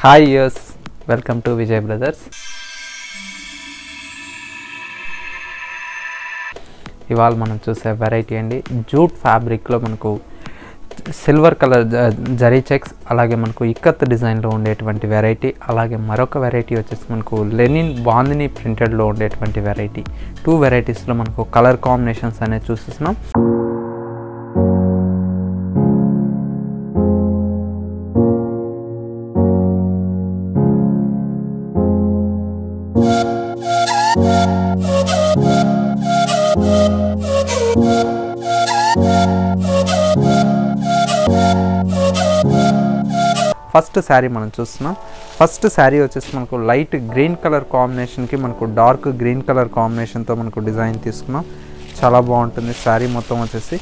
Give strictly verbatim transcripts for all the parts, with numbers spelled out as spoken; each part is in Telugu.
Hi yes welcome to Vijay Brothers. ఇవాళ మనం చూసే వెరైటీ అండి జూట్ ఫ్యాబ్రిక్లో మనకు సిల్వర్ కలర్ జరీ చెక్స్, అలాగే మనకు ఇక్కత్ డిజైన్లో ఉండేటువంటి వెరైటీ, అలాగే మరొక వెరైటీ వచ్చేసి మనకు లెనిన్ బాందిని ప్రింటెడ్లో ఉండేటువంటి వెరైటీ. టూ వెరైటీస్లో మనకు కలర్ కాంబినేషన్స్ అనేది చూస్తున్నాం. ఫస్ట్ శారీ మనం చూస్తున్నాం. ఫస్ట్ శారీ వచ్చేసి మనకు లైట్ గ్రీన్ కలర్ కాంబినేషన్కి మనకు డార్క్ గ్రీన్ కలర్ కాంబినేషన్తో మనకు డిజైన్ తీసుకున్నాం. చాలా బాగుంటుంది శారీ మొత్తం వచ్చేసి.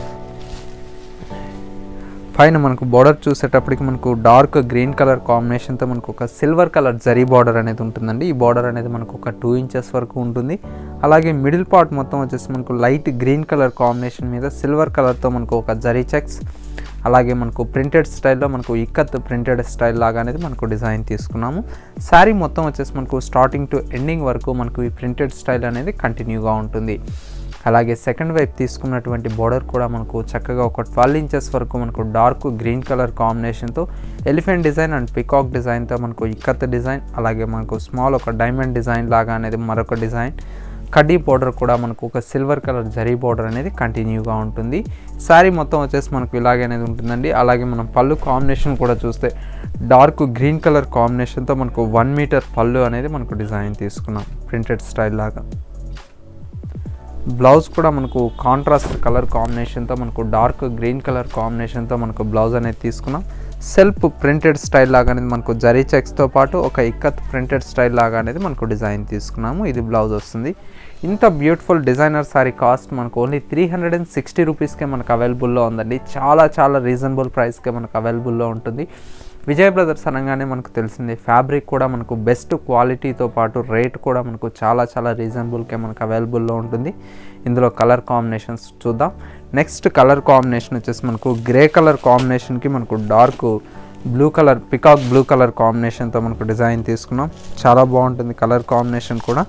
పైన మనకు బార్డర్ చూసేటప్పటికి మనకు డార్క్ గ్రీన్ కలర్ కాంబినేషన్తో మనకు ఒక సిల్వర్ కలర్ జరీ బార్డర్ అనేది ఉంటుందండి. ఈ బార్డర్ అనేది మనకు ఒక టూ ఇంచెస్ వరకు ఉంటుంది. అలాగే మిడిల్ పార్ట్ మొత్తం వచ్చేసి మనకు లైట్ గ్రీన్ కలర్ కాంబినేషన్ మీద సిల్వర్ కలర్తో మనకు ఒక జరీ చెక్స్, అలాగే మనకు ప్రింటెడ్ స్టైల్లో మనకు ఇక్కత్ ప్రింటెడ్ స్టైల్ లాగా అనేది మనకు డిజైన్ తీసుకున్నాము. శారీ మొత్తం వచ్చేసి మనకు స్టార్టింగ్ టు ఎండింగ్ వరకు మనకు ఈ ప్రింటెడ్ స్టైల్ అనేది కంటిన్యూగా ఉంటుంది. అలాగే సెకండ్ వైపు తీసుకున్నటువంటి బార్డర్ కూడా మనకు చక్కగా ఒక ట్వెల్వ్ ఇంచెస్ వరకు మనకు డార్క్ గ్రీన్ కలర్ కాంబినేషన్తో ఎలిఫెంట్ డిజైన్ అండ్ పికాక్ డిజైన్తో మనకు ఇక్కత్ డిజైన్, అలాగే మనకు స్మాల్ ఒక డైమండ్ డిజైన్ లాగా అనేది మరొక డిజైన్, కడ్డీ బార్డర్ కూడా మనకు ఒక సిల్వర్ కలర్ జరీ బార్డర్ అనేది కంటిన్యూగా ఉంటుంది. శారీ మొత్తం వచ్చేసి మనకు ఇలాగే అనేది ఉంటుందండి. అలాగే మనం పళ్ళు కాంబినేషన్ కూడా చూస్తే డార్క్ గ్రీన్ కలర్ కాంబినేషన్తో మనకు వన్ మీటర్ పళ్ళు అనేది మనకు డిజైన్ తీసుకున్నాం ప్రింటెడ్ స్టైల్ లాగా. బ్లౌజ్ కూడా మనకు కాంట్రాస్ట్ కలర్ కాంబినేషన్తో మనకు డార్క్ గ్రీన్ కలర్ కాంబినేషన్తో మనకు బ్లౌజ్ అనేది తీసుకున్నాం. సెల్ఫ్ ప్రింటెడ్ స్టైల్ లాగా అనేది మనకు జరీ చెక్స్తో పాటు ఒక ఇక్కత్ ప్రింటెడ్ స్టైల్ లాగా అనేది మనకు డిజైన్ తీసుకున్నాము. ఇది బ్లౌజ్ వస్తుంది. ఇంత బ్యూటిఫుల్ డిజైనర్ సారీ కాస్ట్ మనకు only three hundred and sixty రూపీస్కే మనకు అవైలబుల్లో ఉందండి. చాలా చాలా రీజనబుల్ ప్రైస్కే మనకు అవైలబుల్లో ఉంటుంది. విజయ్ బ్రదర్స్ అనగానే మనకు తెలిసింది ఫ్యాబ్రిక్ కూడా మనకు బెస్ట్ క్వాలిటీతో పాటు రేట్ కూడా మనకు చాలా చాలా రీజనబుల్కే మనకు అవైలబుల్లో ఉంటుంది. ఇందులో కలర్ కాంబినేషన్స్ చూద్దాం. నెక్స్ట్ కలర్ కాంబినేషన్ వచ్చేసి మనకు గ్రే కలర్ కాంబినేషన్కి మనకు dark blue colour peacock blue colour కాంబినేషన్తో మనకు డిజైన్ తీసుకున్నాం. చాలా బాగుంటుంది కలర్ కాంబినేషన్ కూడా.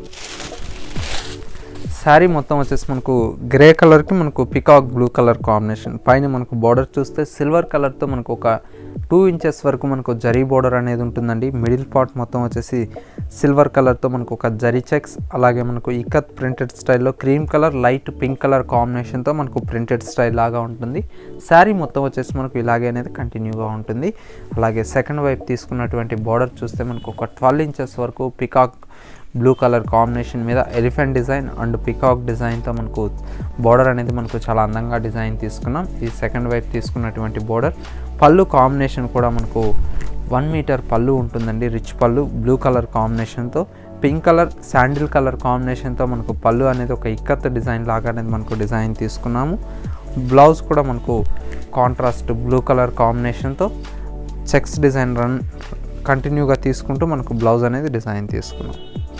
శారీ మొత్తం వచ్చేసి మనకు గ్రే కలర్కి మనకు పికాక్ బ్లూ కలర్ కాంబినేషన్, పైన మనకు బార్డర్ చూస్తే సిల్వర్ కలర్తో మనకు ఒక టూ ఇంచెస్ వరకు మనకు జరీ బార్డర్ అనేది ఉంటుందండి. మిడిల్ పార్ట్ మొత్తం వచ్చేసి సిల్వర్ కలర్తో మనకు ఒక జరీ చెక్స్, అలాగే మనకు ఇక్కత్ ప్రింటెడ్ స్టైల్లో cream colour light pink colour కాంబినేషన్తో మనకు ప్రింటెడ్ స్టైల్ లాగా ఉంటుంది. శారీ మొత్తం వచ్చేసి మనకు ఇలాగే అనేది కంటిన్యూగా ఉంటుంది. అలాగే సెకండ్ వైపు తీసుకున్నటువంటి బార్డర్ చూస్తే మనకు ఒక ట్వెల్వ్ ఇంచెస్ వరకు పికాక్ బ్లూ కలర్ కాంబినేషన్ మీద ఎలిఫెంట్ డిజైన్ అండ్ పికాక్ డిజైన్తో మనకు బార్డర్ అనేది మనకు చాలా అందంగా డిజైన్ తీసుకున్నాం. ఈ సెకండ్ వైపు తీసుకున్నటువంటి బార్డర్ పళ్ళు కాంబినేషన్ కూడా మనకు వన్ మీటర్ పళ్ళు ఉంటుందండి. రిచ్ పళ్ళు బ్లూ కలర్ కాంబినేషన్తో పింక్ కలర్ శాండిల్ కలర్ కాంబినేషన్తో మనకు పళ్ళు అనేది ఒక ఇక్కత్ డిజైన్ లాగా అనేది మనకు డిజైన్ తీసుకున్నాము. బ్లౌజ్ కూడా మనకు కాంట్రాస్ట్ బ్లూ కలర్ కాంబినేషన్తో చెక్స్ డిజైన్ రన్ కంటిన్యూగా తీసుకుంటూ మనకు బ్లౌజ్ అనేది డిజైన్ తీసుకున్నాం.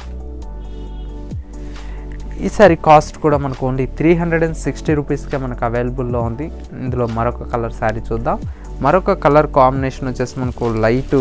ఈ సారీ కాస్ట్ కూడా మనకు only three hundred and sixty రూపీస్కే మనకు అవైలబుల్లో ఉంది. ఇందులో మరొక కలర్ శారీ చూద్దాం. మరొక కలర్ కాంబినేషన్ వచ్చేసి మనకు లైట్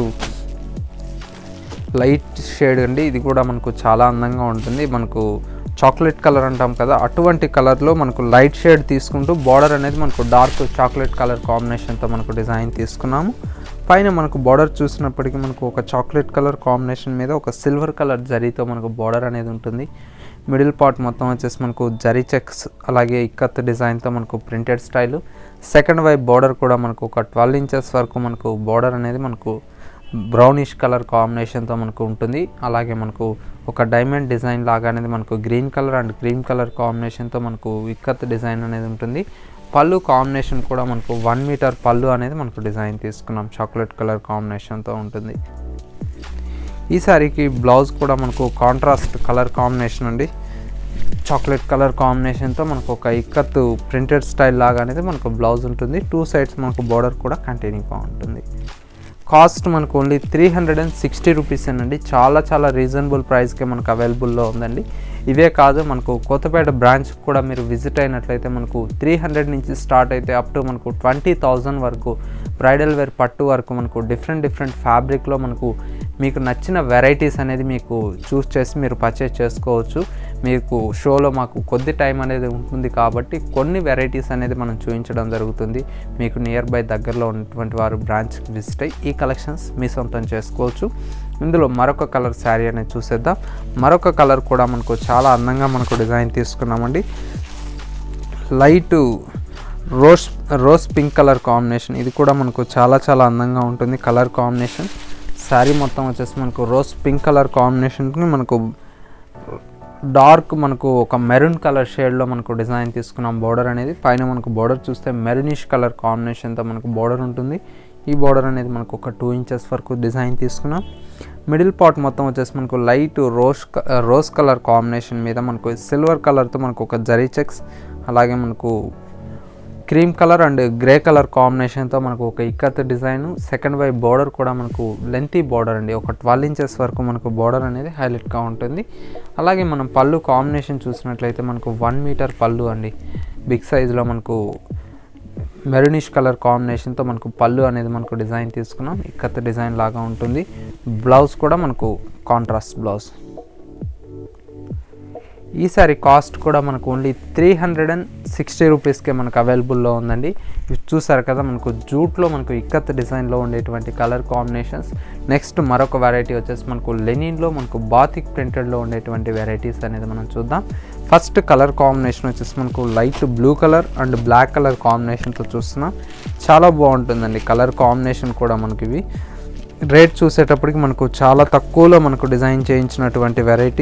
లైట్ షేడ్ అండి. ఇది కూడా మనకు చాలా అందంగా ఉంటుంది. మనకు చాక్లెట్ కలర్ అంటాం కదా, అటువంటి కలర్లో మనకు లైట్ షేడ్ తీసుకుంటూ బార్డర్ అనేది మనకు డార్క్ చాక్లెట్ కలర్ కాంబినేషన్తో మనకు డిజైన్ తీసుకున్నాము. పైన మనకు బార్డర్ చూసినప్పటికీ మనకు ఒక చాక్లెట్ కలర్ కాంబినేషన్ మీద ఒక సిల్వర్ కలర్ జరీతో మనకు బార్డర్ అనేది ఉంటుంది. మిడిల్ పార్ట్ మొత్తం వచ్చేసి మనకు జరీ చెక్స్, అలాగే ఇక్కత్ డిజైన్తో మనకు ప్రింటెడ్ స్టైల్. సెకండ్ వైపు బార్డర్ కూడా మనకు ఒక ట్వెల్వ్ ఇంచెస్ వరకు మనకు బార్డర్ అనేది మనకు బ్రౌనిష్ కలర్ కాంబినేషన్తో మనకు ఉంటుంది. అలాగే మనకు ఒక డైమండ్ డిజైన్ లాగా అనేది మనకు green colour and cream colour కాంబినేషన్తో మనకు ఇక్కత్ డిజైన్ అనేది ఉంటుంది. పళ్ళు కాంబినేషన్ కూడా మనకు వన్ మీటర్ పళ్ళు అనేది మనకు డిజైన్ తీసుకున్నాం. చాక్లెట్ కలర్ కాంబినేషన్తో ఉంటుంది. ఈ సారీకి బ్లౌజ్ కూడా మనకు కాంట్రాస్ట్ కలర్ కాంబినేషన్ అండి. చాక్లెట్ కలర్ కాంబినేషన్తో మనకు ఒక ఇక్కత్ ప్రింటెడ్ స్టైల్ లాగా అనేది మనకు బ్లౌజ్ ఉంటుంది. టూ సైడ్స్ మనకు బార్డర్ కూడా కంటిన్యూగా ఉంటుంది. కాస్ట్ మనకు only three hundred and sixty rupees అండి. చాలా చాలా రీజనబుల్ ప్రైస్కే మనకు అవైలబుల్లో ఉందండి. ఇవే కాదు మనకు కొత్తపేట బ్రాంచ్ కూడా మీరు విజిట్ అయినట్లయితే మనకు త్రీ హండ్రెడ్ నుంచి స్టార్ట్ అయితే అప్ టు మనకు ట్వంటీ థౌజండ్ వరకు బ్రైడల్ వేర్ పట్టు వరకు మనకు డిఫరెంట్ డిఫరెంట్ ఫ్యాబ్రిక్లో మనకు మీకు నచ్చిన వెరైటీస్ అనేది మీకు చూస్ చేసి మీరు పర్చేస్ చేసుకోవచ్చు. మీకు షోలో మాకు కొద్ది టైం అనేది ఉంటుంది కాబట్టి కొన్ని వెరైటీస్ అనేది మనం చూపించడం జరుగుతుంది. మీకు నియర్ బై దగ్గరలో ఉన్నటువంటి వారు బ్రాంచ్కి విజిట్ అయ్యి ఈ కలెక్షన్స్ మీ సొంతం చేసుకోవచ్చు. ఇందులో మరొక కలర్ శారీ అనేది చూసేద్దాం. మరొక కలర్ కూడా మనకు చాలా అందంగా మనకు డిజైన్ తీసుకున్నామండి. Light rose rose pink colour combination. ఇది కూడా మనకు చాలా చాలా అందంగా ఉంటుంది కలర్ కాంబినేషన్. శారీ మొత్తం వచ్చేసి మనకు రోజ్ పింక్ కలర్ కాంబినేషన్కి మనకు డార్క్ మనకు ఒక మెరూన్ కలర్ షేడ్లో మనకు డిజైన్ తీసుకున్నాం. బోర్డర్ అనేది పైన మనకు బోర్డర్ చూస్తే మెరూనిష్ కలర్ కాంబినేషన్తో మనకు బోర్డర్ ఉంటుంది. ఈ బోర్డర్ అనేది మనకు ఒక టూ ఇంచెస్ వరకు డిజైన్ తీసుకున్నాం. మిడిల్ పార్ట్ మొత్తం వచ్చేసి మనకు light rose rose colour combination మీద మనకు సిల్వర్ కలర్తో మనకు ఒక జరీ చెక్స్, అలాగే మనకు cream colour and grey colour కాంబినేషన్తో మనకు ఒక ఇక్కత్ డిజైన్. సెకండ్ వైపు బోర్డర్ కూడా మనకు లెంతీ బోర్డర్ అండి, ఒక ట్వెల్వ్ ఇంచెస్ వరకు మనకు బోర్డర్ అనేది హైలైట్గా ఉంటుంది. అలాగే మనం పళ్ళు కాంబినేషన్ చూసినట్లయితే మనకు వన్ మీటర్ పళ్ళు అండి, బిగ్ సైజులో మనకు మెరూనిష్ కలర్ కాంబినేషన్తో మనకు పళ్ళు అనేది మనకు డిజైన్ తీసుకున్నాం. ఇక్కత్ డిజైన్ లాగా ఉంటుంది. బ్లౌజ్ కూడా మనకు కాంట్రాస్ట్ బ్లౌజ్. ఈ సారీ కాస్ట్ కూడా మనకు only three hundred and sixty రూపీస్కే మనకు అవైలబుల్లో ఉందండి. ఇవి చూసారు కదా మనకు జూట్లో మనకు ఇక్కత్ డిజైన్లో ఉండేటువంటి కలర్ కాంబినేషన్స్. నెక్స్ట్ మరొక వెరైటీ వచ్చేసి మనకు లెనిన్లో మనకు బాతిక్ ప్రింటెడ్లో ఉండేటువంటి వెరైటీస్ అనేది మనం చూద్దాం. ఫస్ట్ కలర్ కాంబినేషన్ వచ్చేసి మనకు light blue colour and black colour కాంబినేషన్తో చూస్తున్నాం. చాలా బాగుంటుందండి కలర్ కాంబినేషన్ కూడా. మనకి ఇవి రేట్ చూసేటప్పటికి మనకు చాలా తక్కువలో మనకు డిజైన్ చేయించినటువంటి వెరైటీ.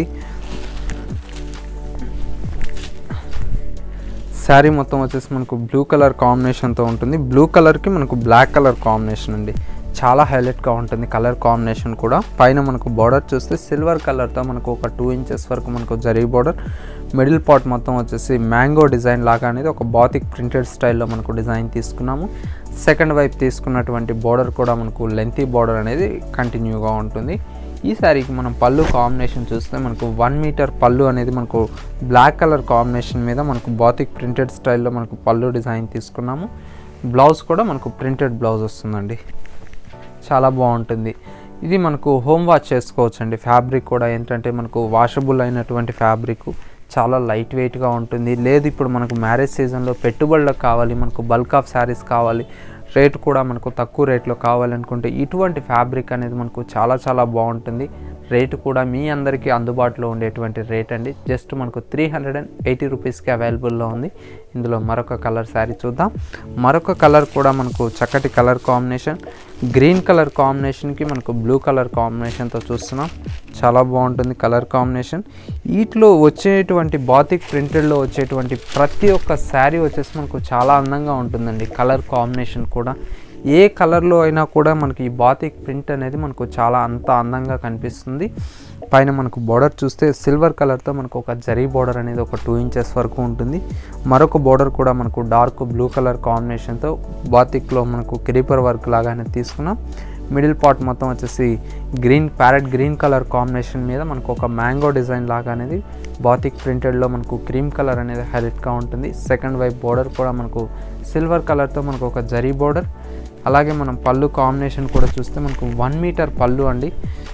శారీ మొత్తం వచ్చేసి మనకు బ్లూ కలర్ కాంబినేషన్తో ఉంటుంది. బ్లూ కలర్కి మనకు బ్లాక్ కలర్ కాంబినేషన్ అండి, చాలా హైలైట్గా ఉంటుంది కలర్ కాంబినేషన్ కూడా. పైన మనకు బార్డర్ చూస్తే సిల్వర్ కలర్తో మనకు ఒక టూ ఇంచెస్ వరకు మనకు జరీ బార్డర్. మిడిల్ పార్ట్ మొత్తం వచ్చేసి మ్యాంగో డిజైన్ లాగా అనేది ఒక బాతిక్ ప్రింటెడ్ స్టైల్లో మనకు డిజైన్ తీసుకున్నాము. సెకండ్ వైపు తీసుకున్నటువంటి బార్డర్ కూడా మనకు లెంతీ బార్డర్ అనేది కంటిన్యూగా ఉంటుంది. ఈ శారీకి మనం పళ్ళు కాంబినేషన్ చూస్తే మనకు వన్ మీటర్ పళ్ళు అనేది మనకు బ్లాక్ కలర్ కాంబినేషన్ మీద మనకు బాతిక్ ప్రింటెడ్ స్టైల్లో మనకు పళ్ళు డిజైన్ తీసుకున్నాము. బ్లౌజ్ కూడా మనకు ప్రింటెడ్ బ్లౌజ్ వస్తుందండి, చాలా బాగుంటుంది. ఇది మనకు హోమ్ వాష్ చేసుకోవచ్చు అండి. ఫ్యాబ్రిక్ కూడా ఏంటంటే మనకు వాషబుల్ అయినటువంటి ఫ్యాబ్రిక్, చాలా లైట్ వెయిట్గా ఉంటుంది. లేదు ఇప్పుడు మనకు మ్యారేజ్ సీజన్లో పెట్టుబడులకు కావాలి, మనకు బల్క్ ఆఫ్ శారీస్ కావాలి, రేటు కూడా మనకు తక్కువ రేట్లో కావాలనుకుంటే ఇటువంటి ఫ్యాబ్రిక్ అనేది మనకు చాలా చాలా బాగుంటుంది. రేటు కూడా మీ అందరికీ అందుబాటులో ఉండేటువంటి రేట్ అండి. జస్ట్ మనకు త్రీ హండ్రెడ్ అండ్ ఎయిటీ రూపీస్కి అవైలబుల్లో ఉంది. ఇందులో మరొక కలర్ శారీ చూద్దాం. మరొక కలర్ కూడా మనకు చక్కటి కలర్ కాంబినేషన్, గ్రీన్ కలర్ కాంబినేషన్కి మనకు బ్లూ కలర్ కాంబినేషన్తో చూస్తున్నాం. చాలా బాగుంటుంది కలర్ కాంబినేషన్. వీటిలో వచ్చేటువంటి బాతిక్ ప్రింటెడ్లో వచ్చేటువంటి ప్రతి ఒక్క శారీ వచ్చేసి మనకు చాలా అందంగా ఉంటుందండి. కలర్ కాంబినేషన్ కూడా ఏ కలర్లో అయినా కూడా మనకి ఈ బాతిక్ ప్రింట్ అనేది మనకు చాలా అంత అందంగా కనిపిస్తుంది. పైన మనకు బార్డర్ చూస్తే సిల్వర్ కలర్తో మనకు ఒక జరీ బార్డర్ అనేది ఒక టూ ఇంచెస్ వరకు ఉంటుంది. మరొక బార్డర్ కూడా మనకు డార్క్ బ్లూ కలర్ కాంబినేషన్తో బాతిక్లో మనకు క్రీపర్ వర్క్ లాగానే తీసుకున్నాం. మిడిల్ పార్ట్ మొత్తం వచ్చేసి green parrot green colour combination మీద మనకు ఒక మ్యాంగో డిజైన్ లాగా అనేది బాతిక్ ప్రింటెడ్లో మనకు క్రీమ్ కలర్ అనేది హైలైట్గా ఉంటుంది. సెకండ్ వైపు బార్డర్ కూడా మనకు సిల్వర్ కలర్తో మనకు ఒక జరీ బార్డర్. అలాగే మనం పళ్ళు కాంబినేషన్ కూడా చూస్తే మనకు వన్ మీటర్ పళ్ళు అండి,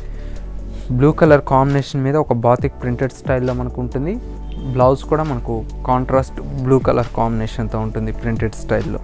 బ్లూ కలర్ కాంబినేషన్ మీద ఒక బాతిక్ ప్రింటెడ్ స్టైల్లో మనకు ఉంటుంది. బ్లౌజ్ కూడా మనకు కాంట్రాస్ట్ బ్లూ కలర్ కాంబినేషన్తో ఉంటుంది ప్రింటెడ్ స్టైల్లో.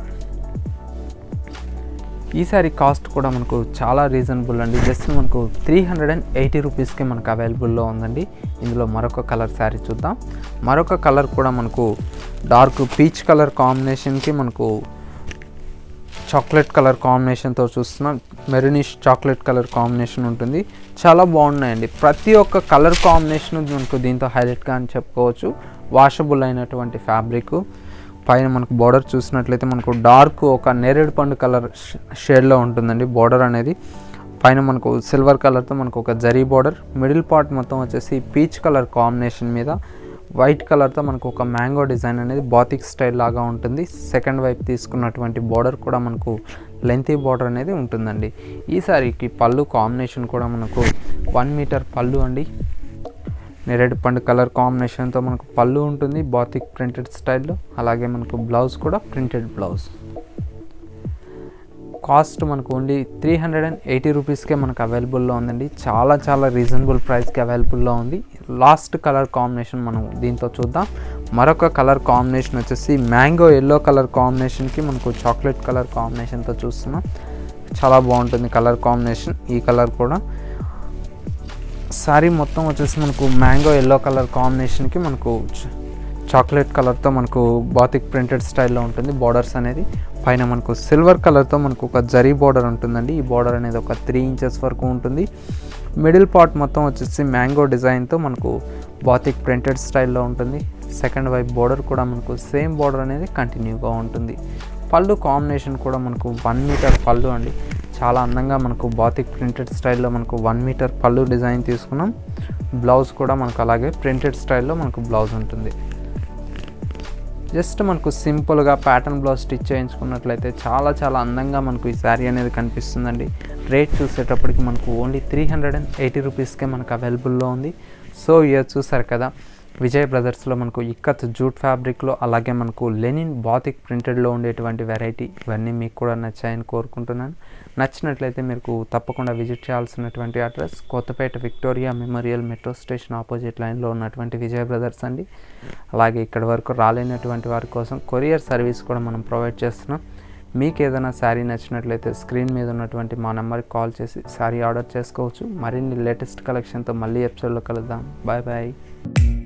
ఈ సారీ కాస్ట్ కూడా మనకు చాలా రీజనబుల్ అండి, జస్ట్ మనకు త్రీ హండ్రెడ్ అండ్ ఎయిటీ రూపీస్కి మనకు అవైలబుల్లో ఉందండి. ఇందులో మరొక కలర్ శారీ చూద్దాం. మరొక కలర్ కూడా మనకు డార్క్ పీచ్ కలర్ కాంబినేషన్కి మనకు చాక్లెట్ కలర్ కాంబినేషన్తో చూస్తున్నాం. మెరూనిష్ చాక్లెట్ కలర్ కాంబినేషన్ ఉంటుంది. చాలా బాగున్నాయండి. ప్రతి ఒక్క కలర్ కాంబినేషన్ మనకు దీంతో హైలైట్గా అని చెప్పుకోవచ్చు. వాషబుల్ అయినటువంటి ఫ్యాబ్రిక్. పైన మనకు బార్డర్ చూసినట్లయితే మనకు డార్క్ ఒక నేరేడు పండు కలర్ షేడ్లో ఉంటుందండి బార్డర్ అనేది. పైన మనకు సిల్వర్ కలర్తో మనకు ఒక జరీ బార్డర్. మిడిల్ పార్ట్ మొత్తం వచ్చేసి పీచ్ కలర్ కాంబినేషన్ మీద వైట్ కలర్తో మనకు ఒక మ్యాంగో డిజైన్ అనేది బాతిక్ స్టైల్ లాగా ఉంటుంది. సెకండ్ వైపు తీసుకున్నటువంటి బార్డర్ కూడా మనకు లెంతీ బార్డర్ అనేది ఉంటుందండి. ఈ సారీకి పళ్ళు కాంబినేషన్ కూడా మనకు వన్ మీటర్ పళ్ళు అండి. నేరేడు పండు కలర్ కాంబినేషన్తో మనకు పళ్ళు ఉంటుంది బాతిక్ ప్రింటెడ్ స్టైల్లో. అలాగే మనకు బ్లౌజ్ కూడా ప్రింటెడ్ బ్లౌజ్. కాస్ట్ మనకు only three hundred and eighty రూపీస్కే మనకు అవైలబుల్లో ఉందండి. చాలా చాలా రీజనబుల్ ప్రైస్కి అవైలబుల్లో ఉంది. లాస్ట్ కలర్ కాంబినేషన్ మనం దీంతో చూద్దాం. మరొక కలర్ కాంబినేషన్ వచ్చేసి మ్యాంగో ఎల్లో కలర్ కాంబినేషన్కి మనకు చాక్లెట్ కలర్ కాంబినేషన్తో చూస్తున్నాం. చాలా బాగుంటుంది కలర్ కాంబినేషన్. ఈ కలర్ కూడా శారీ మొత్తం వచ్చేసి మనకు మ్యాంగో ఎల్లో కలర్ కాంబినేషన్కి మనకు చాక్లెట్ కలర్తో మనకు బాతిక్ ప్రింటెడ్ స్టైల్లో ఉంటుంది. బార్డర్స్ అనేది పైన మనకు సిల్వర్ కలర్తో మనకు ఒక జరీ బార్డర్ ఉంటుందండి. ఈ బార్డర్ అనేది ఒక త్రీ ఇంచెస్ వరకు ఉంటుంది. మిడిల్ పార్ట్ మొత్తం వచ్చేసి మ్యాంగో డిజైన్తో మనకు బాతిక్ ప్రింటెడ్ స్టైల్లో ఉంటుంది. సెకండ్ వైపు బార్డర్ కూడా మనకు సేమ్ బార్డర్ అనేది కంటిన్యూగా ఉంటుంది. పళ్ళు కాంబినేషన్ కూడా మనకు వన్ మీటర్ పళ్ళు అండి. చాలా అందంగా మనకు బాతిక్ ప్రింటెడ్ స్టైల్లో మనకు వన్ మీటర్ పళ్ళు డిజైన్ తీసుకున్నాం. బ్లౌజ్ కూడా మనకు అలాగే ప్రింటెడ్ స్టైల్లో మనకు బ్లౌజ్ ఉంటుంది. జస్ట్ మనకు సింపుల్గా ప్యాటర్న్ బ్లౌజ్ స్టిచ్ చేయించుకున్నట్లయితే చాలా చాలా అందంగా మనకు ఈ శారీ అనేది కనిపిస్తుందండి. రేట్ చూసేటప్పటికి మనకు only three hundred and eighty రూపీస్కే మనకు అవైలబుల్లో ఉంది. సో ఇయర్ చూసారు కదా, విజయ్ బ్రదర్స్లో మనకు ఇక్కత్ జూట్ ఫ్యాబ్రిక్లో అలాగే మనకు లెనిన్ బాతిక్ ప్రింటెడ్లో ఉండేటువంటి వెరైటీ ఇవన్నీ మీకు కూడా నచ్చాయని కోరుకుంటున్నాను. నచ్చినట్లయితే మీకు తప్పకుండా విజిట్ చేయాల్సినటువంటి address Kothapet Victoria Memorial metro station opposite లైన్లో ఉన్నటువంటి విజయ్ బ్రదర్స్ అండి. అలాగే ఇక్కడి వరకు రాలేనటువంటి వారి కోసం కొరియర్ సర్వీస్ కూడా మనం ప్రొవైడ్ చేస్తున్నాం. మీకు ఏదైనా శారీ నచ్చినట్లయితే స్క్రీన్ మీద ఉన్నటువంటి మా నెంబర్కి కాల్ చేసి శారీ ఆర్డర్ చేసుకోవచ్చు. మరిన్ని లేటెస్ట్ కలెక్షన్తో మళ్ళీ ఎపిసోడ్లో కలుద్దాం. Bye bye.